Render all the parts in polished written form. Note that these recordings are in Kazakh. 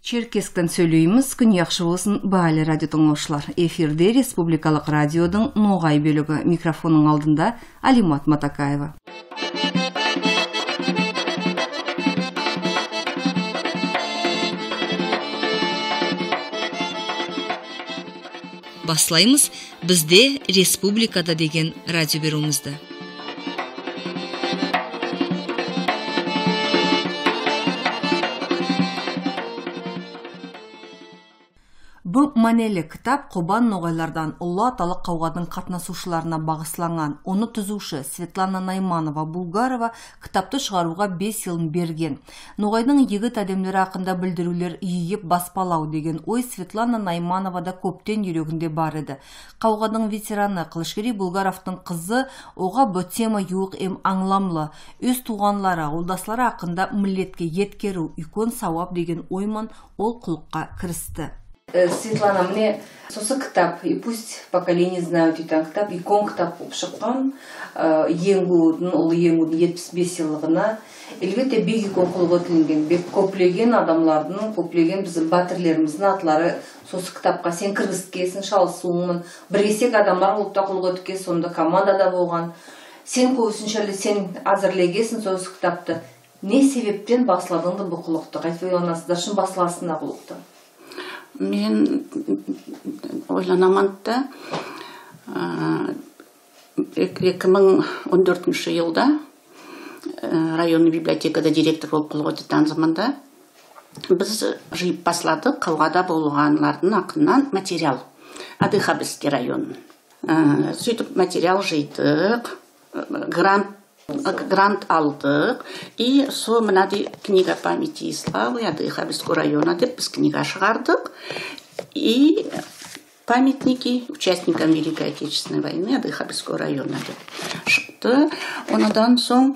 Черкеск'тен сөйлейміз, күн яқшы болсын, бәлі радио тыңдаушылар. Эфирде Республикалық радиодың ноғай бөлігі. Микрофонның алдында Алимат Матакаева. Баслаймыз бізде Республикада деген радио беруімізді. Бұл мәнелі кітап Қобан ноғайлардан ұлы аталық қауғадың қатынасушыларына бағысланған. Оны түзуші Светлана Найманова Булгарова кітапты шығаруға 5 жылын берген. Ноғайдың егіт әдемлері ақында білдірулер иіп баспалау деген ой Светлана Наймановада көптен жүрегінде бар еді. Қауғадың ветераны Қылышкери Булгаровтың қызы оға бөтсема юық аңламлы. Өз туғанлары, ауылдаслары ақында милletке еткеру, үйкөн сауап деген ойман ол құлыққа кірісті. Светлана, мне сосы кітап, и пусть поколение знают етен кітап, икон кітап болып шыққан, ұлы еңгудің 75 жылығына, әлбетте бек икон құлығы тілінген, бек көплеген адамлардың, көплеген біздің батырлеріміздің атлары сосы кітапқа сен кіргізткесін, шалысуыңмын, біргесек адамдар ұлықта құлығы өтке, сонда командада болған, сен көбісіншәлі сен әзірлегесін сосы кітапты, не себептен басыладыңды бұл құлықты, қайтып ойланасыздар, шын басыласында құлықты? Мен ойланаманды 2014 жылда районный библиотекада директор болып құлығы өтетін заманда біз жиып басладық қауғада болғанлардың ақыннан материал Адыхабский район. Сөйтіп материал жидық, грант алдық, и со мынады книга памяти и славы Адыхабского района деп біз книга шығардық, и памятники участникам Великой Отечественной войны Адыхабского района деп шықты. Онадан соң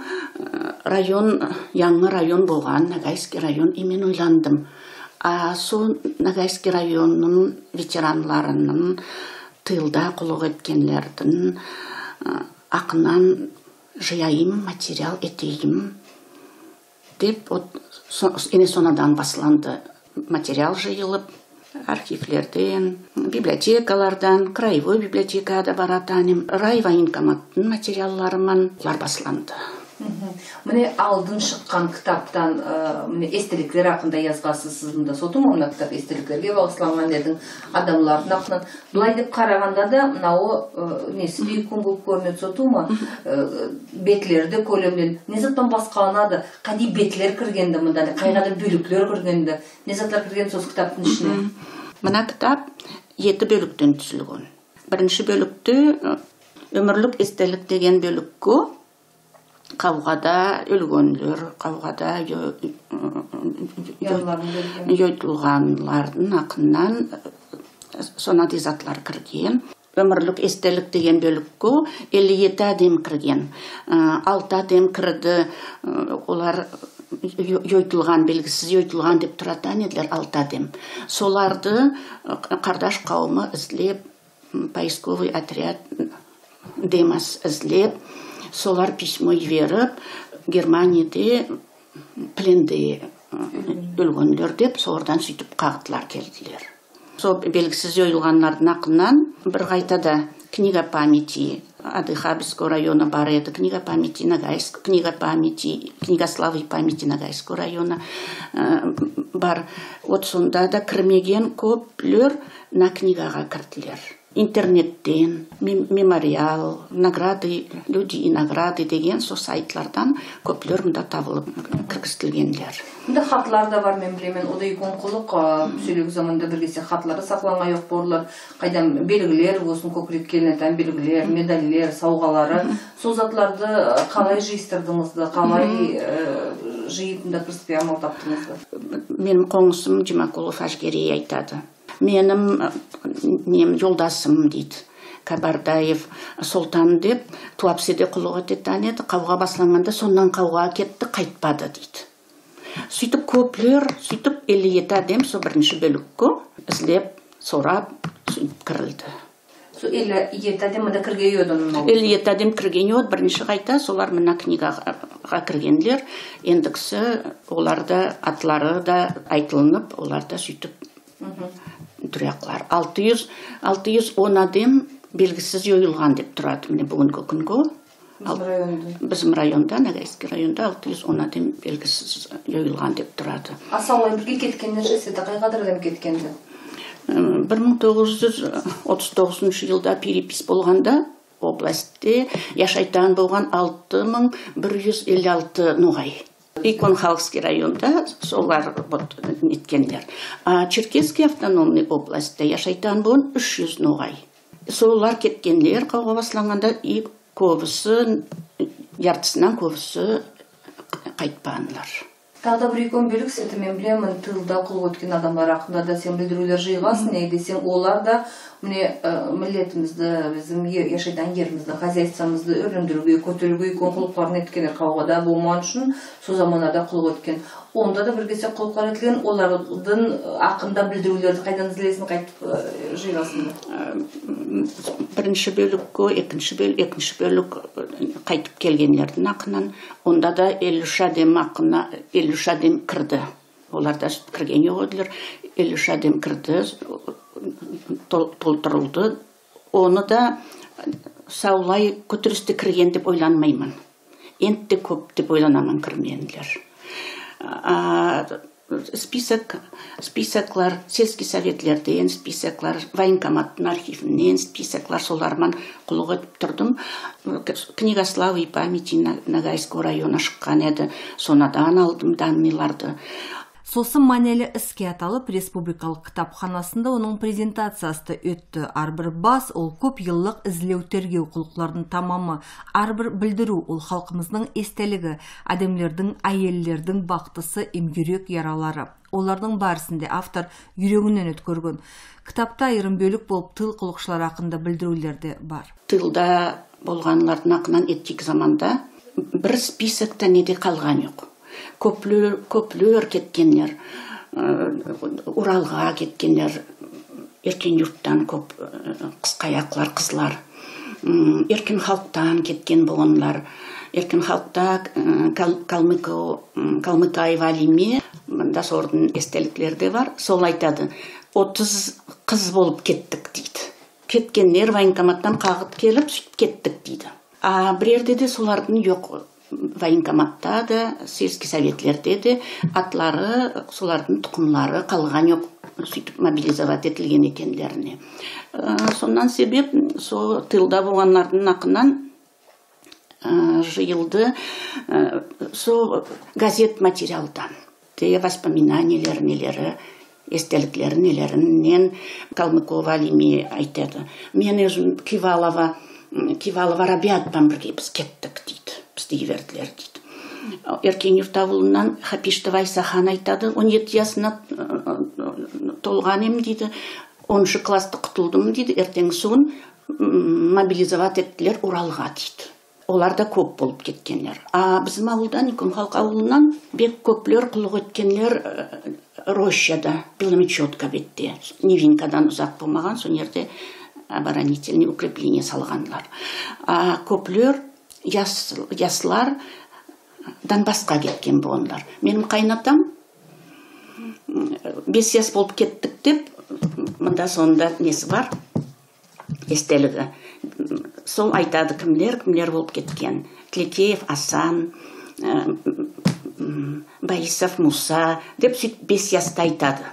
яңы район болған Ногайский район имен ойландым. Со Ногайский районның ветеранларының тылда құлық еткенлердің ақынан жияйым, материал етейім деп, сонадан басыланды материал жиылып, архивлерден, библиотекалардан, краевой библиотекада баратанем, райвоенкоматтың материалларымен олар басыланды. Міне алдын шыққан кітаптан естеліктер ақында язғасыз сізімді сотым, оны кітап естеліктерге бағысланған дедің адамлардың ақынан. Бұлай деп қарағанда да, науы несі дейкун болып көрінеді сотума, бетлерді көлемден, не заттан басқаланады, қади бетлер кіргенді мұнда, қайғады бөліклер кіргенді, не заттар кірген соз кітаптың ішіне? Мұна кітап 7 бөліктен түзілген. Бірінші бөлікті өмірлік естелік деген бөліккі қауғада өлгөнлер, қауғада йойтылғанлардың ақыннан сонады затлар кірген. Өмірлік естелік деген бөліккі 57 әдем кірген. 6 әдем кірді, олар йойтылған, белгісіз йойтылған деп тұратан еділер 6 әдем. Соларды қардаш қауымы ізлеп, поисковый отряд Демос ізлеп, солар письмо веріп, Германияде пленде өлгөнлер деп, солардан сөйтіп қағытылар келділер. Сол белгісіз ойылғанлардың ақынан бір қайтада книга памяти Адыхабского района бар еді, книга памяти Ногайского, книга славы и памяти Ногайского района бар. От сонда да кірмеген көплер на книгаға кірділер. Интернеттен, мемориал, награды, люди и награды деген со сайтлардан көплер мұнда табылып кіргістілгендер. Мұнда хатлар да бар, мен білемен, ода икон құлық сөйлегі заманда біргесе хатлары сақланға жоқ борлар, қайдан белгілер, осын көкірек келінетен белгілер, медалілер, сауғалары. Сол затларды қалай жиыстырдыңызды, қалай жиытында кіріспе амал таптыңызды? Менің қоңысым Жимакулов Ажгерей айтады. Менің жолдасым дейді. Кабардаев Солтан деп, Туапседе құлығы теттен еді, қауға басыланғанда сонан қауға кетті, қайтпады дейді. Сөйтіп көплер, сөйтіп 57 әдем со бірінші бөліккі ізлеп, сорап, сөйтіп кірілді. Или етадем да кірге йодын. Или етадем кірген йод, бірінші қайта, солар мына книгаға кіргенлер, ендіксі оларда атлары да айтылынып, оларда сүйтіп дүряқлар. 610 адам белгісіз йойылған деп тұрады, міне бүгінгі күнгі. Bizim rayonda, Nagayskiy rayonda 610 адам белгісіз йойылған деп тұрады. Асаулай бірге кеткендер жеседі, қайғадыр адам кеткенді? 1939 жылда перепис болғанда областте яшайтан болған 6156 ноғай. Икон-Халский районда солар неткендер. А Черкесский автономный областте яшайтан болған 300 ноғай. Солар кеткендер қауға басыланғанда и көбісі, яртысынан көбісі қайтпағанлар. Тағда бір екон бөлік сеті мен білемін тылда қыл өткен адамдар ақында да сен білдірулер жиғасын, десең олар да милletімізді, біздің яшайдан ерімізді, хозяйствамызды өрлендіруге, көтеруге икон құлықларын еткенер қауғада болман үшін со заманада қыл өткен. Онда да бір кесе құлықлар етілген, олардың ақында білдірулерді қайдан ізлесін қайтып жиғасын? Бірінші бөлікке, екінші бөлік қайтып келгенлердің ақынан, онда да 53 адам ақына, 53 адам кірді. Оларда кірген еғодылар, 53 адам кірді, толтырылды. Оны да саулай көтірісті кірген деп ойланмаймын. Енді көп деп ойланамын кірменділер. Списоклар, сельский советлерден, списоклар, военкоматтың архивінен, списоклар соларман құлығы тұрдым. Книга славы и памяти Нагайского района шыққан еді. Сонадан алдым данныйларды. Сосын манелі іске аталып, республикалық кітапханасында оның презентациясы өтті. Арбір бас ол көп йыллық ізлеу тергеу құлықлардың тамамы. Арбір білдіру ол халқымыздың естелігі, адамлердің, әйеллердің бақтысы, имгүрек яралары. Олардың барысында автор үйрегінен өткөрген. Кітапта айырым бөлік болып тыл құлықшылар ақында білдірулерде бар. Тылда болғанлардың ақынан еттік заманда бір списокта неде қалған жоқ. Көплер кеткенлер, Уралға кеткенлер, еркен юрттан көп қысқаяқлар, қызлар, еркен халықтан кеткен болғанлар, еркен халықта Калмыкай Валиме, да сордың естеліклерде бар, сол айтады, 30 қыз болып кеттік дейді. Кеткенлер военкоматтан қағыт келіп, сөйтіп кеттік дейді. Бірерде де солардың жоқ. Военкоматта да, сельский советлерде де атлары, солардың тұқымлары қалған жоқ, сөйтіп мобилизовать етілген екендеріне. Сонан себеп, со тылда болғанлардың ақынан жиылды со газет материалдан. Те воспоминаниялер нелері, естеліктері нелерінен Калмыкова Алиме айтады. Мен өзім Кивалова Рабиатпен бірге біз кеттік дейді. Бізді верділер дейді. Еркен Юртавылынан Хапиштова Айсахан айтады, 17 жасына толған ем дейді, 10 класты құтылдым дейді, ертең суын мобилизовать еттілер Уралға дейді. Олар да көп болып кеткенлер. Біздің ауылдан, Икон-Халк ауылынан бек көплер құлық өткенлер Рощада, Беломечетка бетте, Невинкадан ұзақ болмаған, сон ерде оборонительный укрепление салғанлар. Көплер яслар Донбассқа кеткен болғанлар. Менің қайнатам 5 яс болып кеттік деп, мұнда сонда несі бар, естелігі. Сол айтады кімлер болып кеткен. Тлекеев Асан, Борисов Муса деп 5 ясты айтады.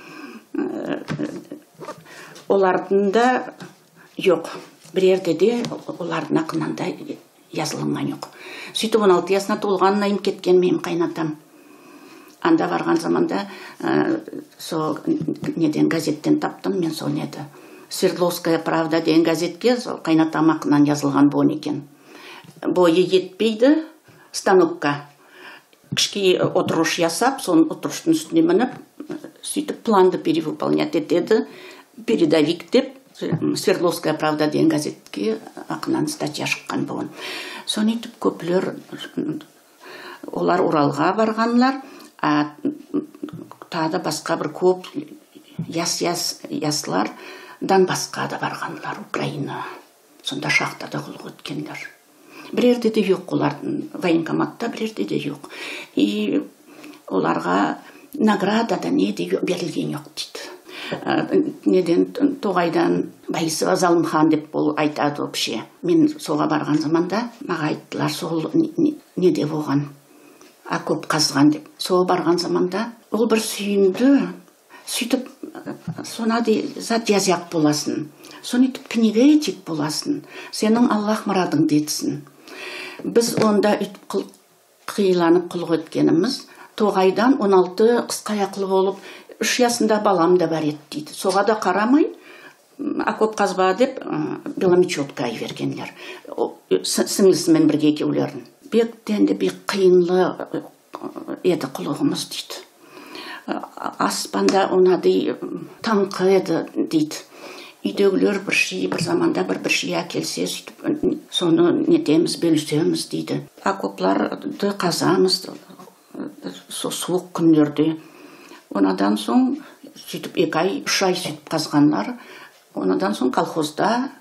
Олардың да жоқ. Бірерде де олардың ақынанда жазылынған жоқ. Сөйтіп 16 жасына толғанына ем кеткен менің қайнатам. Анда барған заманда со неден газеттен таптым мен сол еді. Свердловская правда деген газетке қайнатам ақынан жазылған болын екен. Бойы етпейді станокқа. Кішке отырыш ясап, сон отырыштың үстіне мініп, сөйтіп планды перевыполнять етеді. Передовик деп Свердловская правда деген газетке ақынан статья шыққан болын. Соны етіп көплер, олар Уралға барғанлар, тағы басқа бір көп яслар Донбассқа да барғанлар, Украина. Сонда шахтада құлық өткендер. Бірерде де жоқ олардың, военкоматта бірерде де жоқ. И оларға награда да не де берілген жоқ дейді. Неден Тоғайдан Байысова Залымхан деп ол айтады вообще. Мен соға барған заманда маға айттылар, сол неде болған, окоп қазған деп. Соға барған заманда ол бір сүйінді, сөйтіп сонады зат жазяқ боласын. Сонытып книга етек боласын. Сенің Аллах мұрадың детсін. Біз онда қиыланып құлық өткеніміз, Тоғайдан 16 қысқа аяқлы болып, 3 жасында балам да бар еді дейді. Соға да қарамай, окоп қазба деп, беломечетка айвергенлер. Сіңлісімен бірге екеулерін. Бектен де бек қиынлы еді құлығымыз дейді. Аспанда онады таңқы еді дейді. Үйдегілер бір заманда бір шия келсе, соны нетеміз, бөлісеміз дейді. Окопларды қазамыз, суық күндерде. Онадан соң, сөйтіп 2 ай, 3 ай сөйтіп қазғанлар. Онадан соң колхозда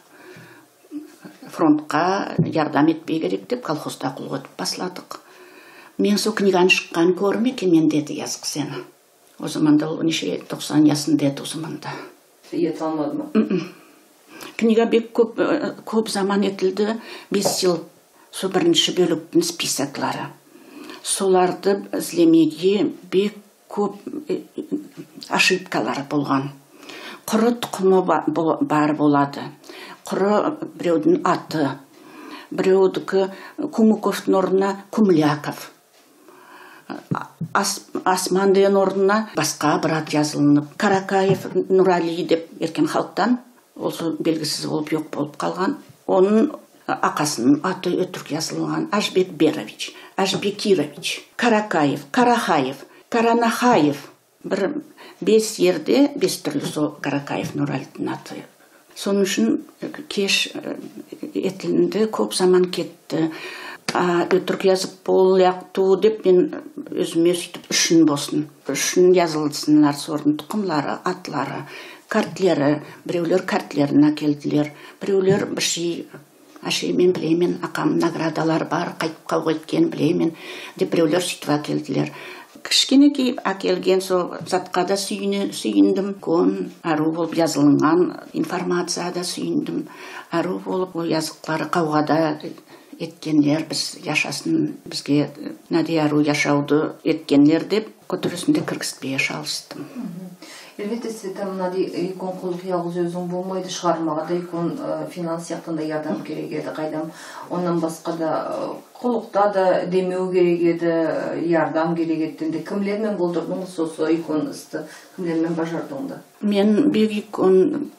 фронтқа ярдам етпей керек деп, колхозда құлық өтіп басладық. Мен сол книганы шыққан көрме, мен деді yazық сені. О заманда ол неше 90 жасында еді о заманда. Ет алмады ма? Книга бек көп заман етілді, 5 жыл со бірінші бөліктің списоклары. Соларды ізлемеге бек көп ошибкалар болған. Құры тұқымы бар болады. Құры біреудің аты, біреудікі Кумыковтың орнына Кумляков. Асманден орнына басқа брат жазылынып. Каракаев Нурали деп еркен халықтан, ол белгісіз болып жоқ болып қалған. Оның ақасының аты өтірік жазылған. Ажбек Берович, Ажбекирович, Каракаев, Карахаев, Каранахаев. Бір 5 ерде 5 түрлі сол Каракаев Нуралидің аты. Соның үшін кеш етілінді, көп заман кетті. Өтірік yazып болияқту деп мен өзіме сөйтіп үшін болсын. Үшін yazылысынлар сорын тұқымлары, атлары, картлері, біреулер картлерін әкелділер. Біреулер бір шей, мен білеймен, ақам наградалар бар, қайтып қауға еткен білеймен, деп біреулер сөйтіп әкелділер. Кішкене кейіп әкелген сол затқа да сүйіндім, кон, ару болып жазылынған информацияда сүйіндім, ару болып ол yazықлары қауғада еткенлер, біз яшасын, бізге надияру яшауды еткенлер деп, көтірісінде кіргізбей шалыстым. Elbette Sveta mınadi ikon qulluq yalğız özün bolmaydı шығармаға да ikon finans яқтында ярдам керек еді қайдам. Ondan басқа да qulluqta da demeu керек еді, ярдам керек еді. Кімлермен болдырдың сосы ikon істі? Кімлермен бажардыңды? Мен бек ikon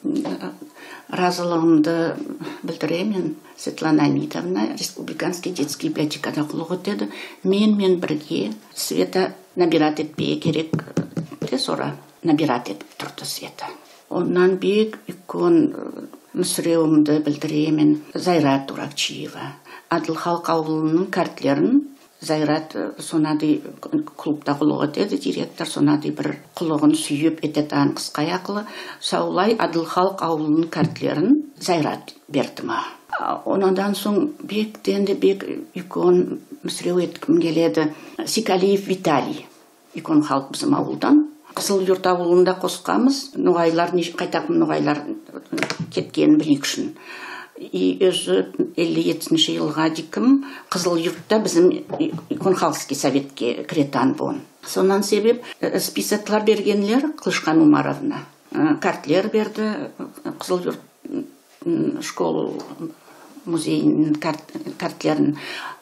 разылығымды білдіремен. Светлана Амитовна, Республиканский детский библиотекада құлық өтеді. Мен бірге Света набират етпей керек. Сора набират етіп тұрды Света. Оннан бек ikon мүсіреуімді білдіремен. Зайрат Уракчиева. Адылхалық ауылының картлерін Зайрат сонады клубта құлық өтеді. Директор сонады бір құлығын сүйіп ететан қысқа яқылы. Саулай Адылхалық ауылының картлерін Зайрат берді ма. Онадан соң бектен де бек ikon мүсіреу еткім келеді. Сикалиев Виталий. Ikon халық біздің ауылдан. Қызыл Юрт ауылында қосқамыз, нұғайлар, қайтақым нұғайлар кеткен білік үшін. И өзі 57-ші жылға декім Қызыл Юртта біздің Иконхалский советке кіретан болын. Сонан себеп списоклар бергенлер Қылышқан Умаровна. Картлер берді Қызыл Юрт школ музейінің картлерін.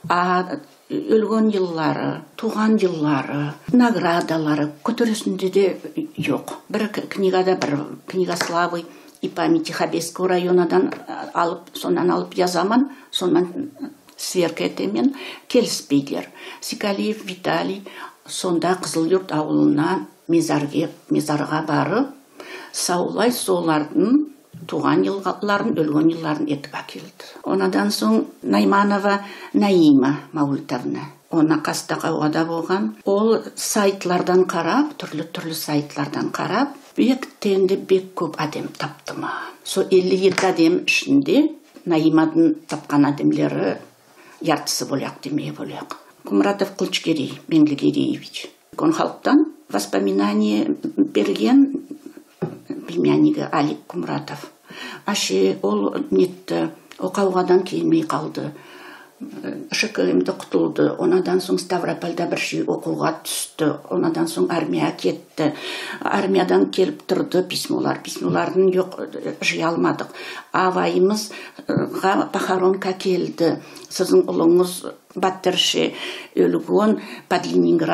Өлген жыллары, туған жыллары, наградалары көтересінде де жоқ. Бір книгада, бір книга славы и памяти Хабесского районадан сонан алып язаман, сонан сверка етемен келіспейдер. Сикалиев Виталий сонда Қызыл Юрт ауылына мезарға барып, саулай солардың туған жылларын, өлген жылларын етіп әкелді. Онадан соң Найманова Наима Маулитовна. Она қаста қауғада болған. Ол сайтлардан қарап, түрлі сайтлардан қарап, бек тенде бек көп адем тапты ма. Со 52 адем ішінде Наимадың тапқан адемлері яртысы боляқ демей боляқ. Кумратов Кулчгерей Менглигереевич. Он халықтан воспоминание берген племяннигі Алик Кумратов. Аше ол нетті, оқауғадан келмей қалды. ШКМді құтылды. Онадан соң Ставропольда бір жүй оқуға түсті. Онадан соң армия кетті. Армиядан келіп тұрды письмоларын жоқ жия алмадық. Авайымызға похоронка келді. Сіздің ұлыңыз баттыршы өлігін под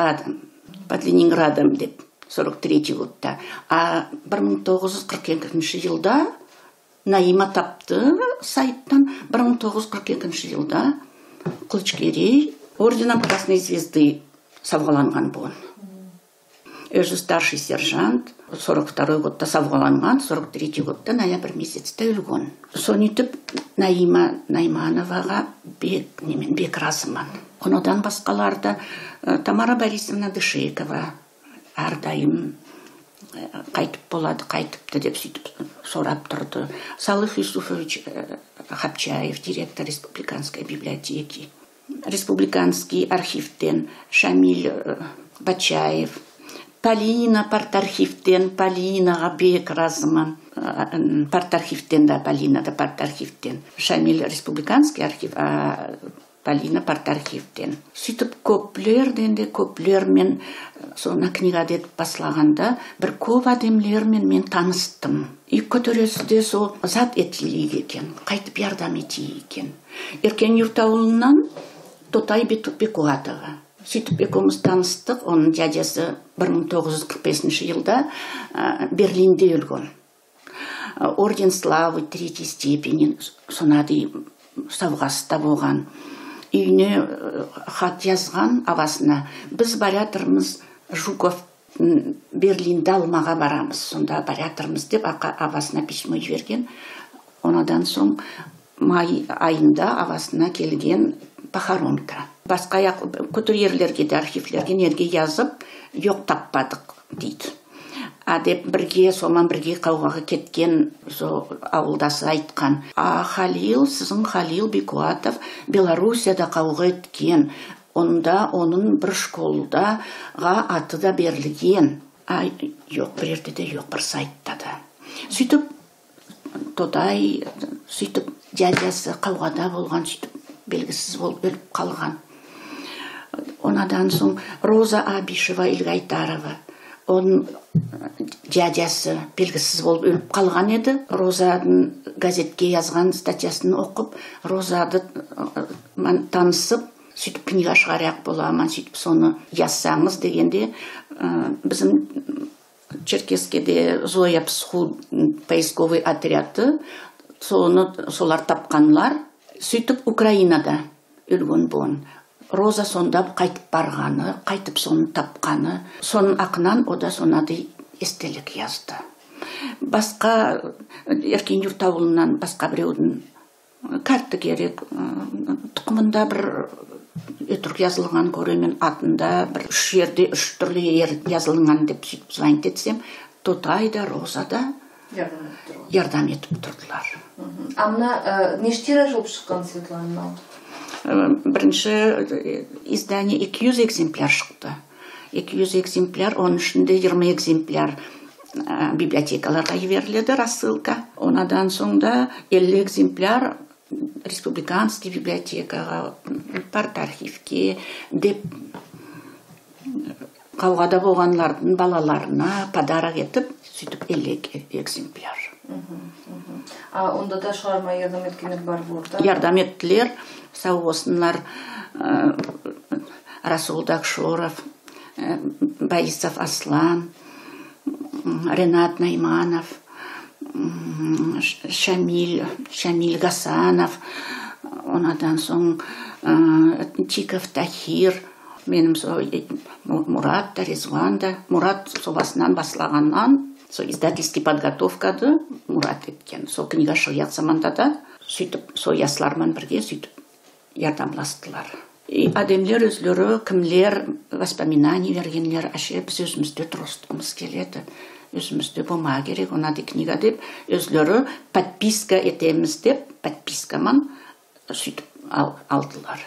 Ленинградом деп 43 годта. А 1942 жылда Наима тапты сайттан. 1942 жылда Кулчгерей орденом Красной Звезды савғаланған болын. Өзі старший сержант 42 годта савғаланған, 43 годта ноябрь месяцте өлген. Сонитіп Наймановаға бек разыман. Онодан басқаларда Тамара Борисовна Дышекова әрдайым қайтып болады, қайтыпты деп сөйтіп сорап тұрды. Салых Юсуфович Хапчаев, директор республиканской библиотеки. Республиканский архивтен Шамиль Бачаев. Полина парторхивтен, Полинаға бек разыман. Парторхивтен да, Полина да парторхивтен. Шамиль республиканский архив, а Полина парторхивтен. Сөйтіп көплермен соны книга деп басылағанда бір көп адамлермен мен таныстым. И көтересіде сол зат етілейік екен, қайтып ярдам етейік екен. Еркен Юртауылынан Тотай Бекуатова. Сөйтіп екеуміз таныстық, оның дядесі 1945 жылда Берлинде өлген. Орден славы 3 степени сонады савғасыда болған. Үйіне хат жазған авасына. Біз барятырмыз Жуков Берлинді алмаға барамыз. Сонда барятырмыз деп авасына письмо жіберген. Онадан соң май айында авасына келген похоронка. Басқа көтерерлерге де архивлерге нерге yazып, жоқ таппадық дейді. Деп соман бірге қауғаға кеткен ауылдасы айтқан. Сіздің Халил Бекуатов Белоруссияда қауға еткен. Онда оның бір школдаға аты да берілген. Жоқ, бір ерде жоқ, бір сайтта да. Сөйтіп, Тодай, сөйтіп, дядясы қауғада болған, сөйтіп, белгісіз болып өліп қалған. Онадан соң Роза Абишева Ильгайтарова. Оның дядясы белгісіз болып өліп қалған еді. Розаның газетке жазған статьясын оқып, Розады танысып, сөйтіп книга шығарайық боламын, сөйтіп соны жазсаңыз дегенде, біздің Черкескеде Зоя Псху поисковый отряды, солар тапқанлар, сөйтіп Украинада өлген болын. Роза сонда қайтып барғаны, қайтып соны тапқаны, соның ақынан ода сонады естелік yazды. Басқа Еркен Юртауылынан басқа біреудің карты керек, тұқымында бір өтірік yazылған көремен атында бір 3 жерде 3 түрлі yazылған деп сөйтіп звонить етсем, Тотай да Роза да ярдам етіп тұрдылар. Амна нештері жылып шыққан Светлана? Бірінші издание 200 экземпляр шықты. 200 экземпляр, оның ішінде 20 экземпляр библиотекаларға жіберіледі, рассылка. Онадан соңда 50 экземпляр республиканский библиотекаға, парторхивке деп қауғада болғанлардың балаларына подарок етіп, сөйтіп 50 экземпляр. Онда да шығарма ярдам еткендер бар болды? Ярдам еттілер, сау осынлар Расул Дакшоров, Борисов Аслан, Ренат Найманов, Шамиль Гасанов, онадан соң Тиков Тахир, менің Мурат та, Резван да. Мурат собасынан басылағаннан, издательский подготовкады Мурат еткен. Сол книга шығыяқ заманда да, сөйтіп, сол яслармен бірге сөйтіп ярдамластылар. Адамлер өзлері, кімлер, воспоминания бергенлер, әше біз өзімізде тұрыстығымыз келеді. өзімізде болмау керек, онады книга деп, өзлері подписка етеміз деп, подпискаман сөйтіп алдылар.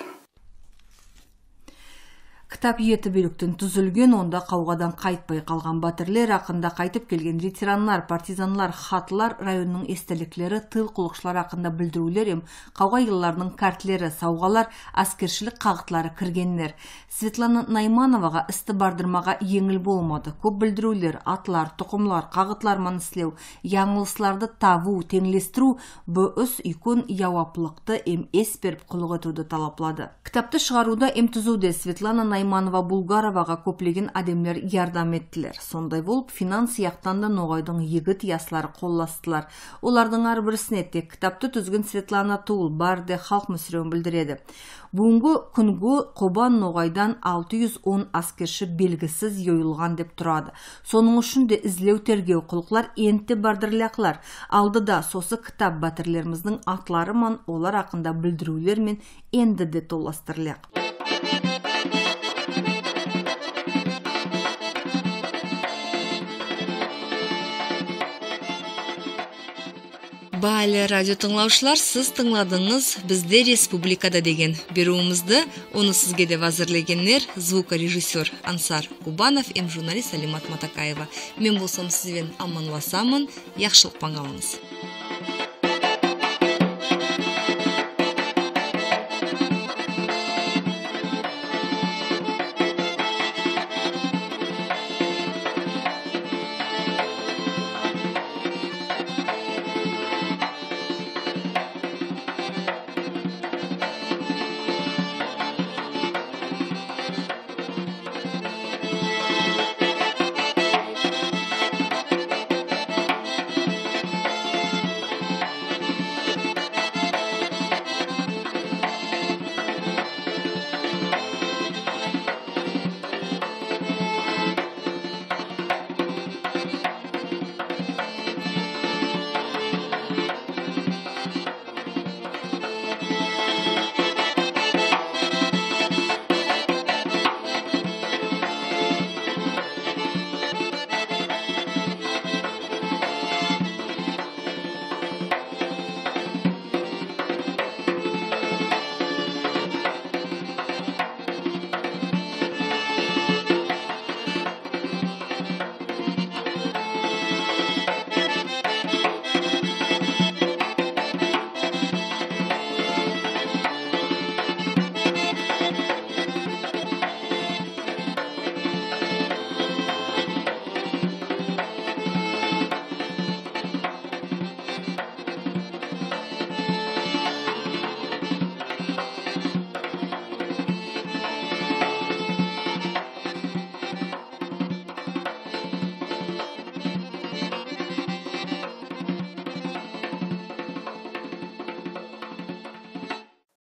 Кітап еті бөліктен түзілген, онда қауғадан қайтпай қалған батырлер, ақында қайтып келген ветеранлар, партизанлар, хатылар, районның естеліклері, тыл құлықшылар ақында білдірулер, қауға елларының картлері, сауғалар, аскершілік қағытлары кіргенлер. Светлана Наймановаға істі бардырмаға еңіл болмады. Көп білдірулер, атлар, тұқымлар, қағытлар маныстылеу, яңылысларды таву, теңлестіру, бұс үйкөн яуаплықты ес беріп құлық өтуді талаплады. Кітапты шығаруда түзуде Светлана Найманова Булгароваға көплеген адемлер ярдам еттілер. Сондай болып, финанс яқтан да ноғайдың егіт яслары қолластылар. Олардың арбірісіне тек кітапты түзген Светлана Туыл барды халық мүсіреуін білдіреді. Бүгінгі күнгі Қобан ноғайдан 610 аскерші белгісіз йойылған деп тұрады. Соның үшін де ізлеу тергеу құлықлар енті бардырлақлар. Алды да сосы кітап батырлеріміздің атлары ман олар ақында білдірулер мен енді де толастырлақ. Бәлі радио тыңлаушылар, сіз тыңладыңыз бізде республикада деген беруімізді, оны сізге де әзірлегенлер звукорежиссер Ансар Кубанов, журналист Алимат Матакаева. Мен болсам сізбен аманласамын, яқшылық паңалыңыз.